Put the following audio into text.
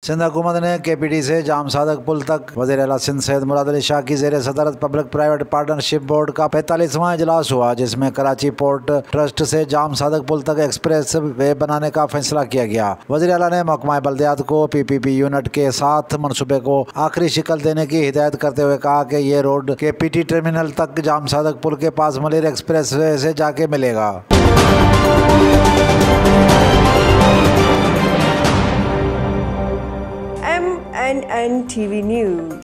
सिंध हुकूमत ने KPT से जाम सादक पुल तक वज़ीर आला सिंध सैयद मुराद अली शाह की ज़ेर सदारत पब्लिक प्राइवेट पार्टनरशिप बोर्ड का 45वां इजलास हुआ, जिसमें कराची पोर्ट ट्रस्ट से जाम सादक पुल तक एक्सप्रेस वे बनाने का फैसला किया गया। वज़ीर आला ने महकमा बल्दियात को PPP यूनिट के साथ मनसूबे को आखिरी शिकल देने की हिदायत करते हुए कहा कि ये रोड KPT टर्मिनल तक जाम सादक पुल के पास मलिर एक्सप्रेस वे से जाके मिलेगा। MNN TV News।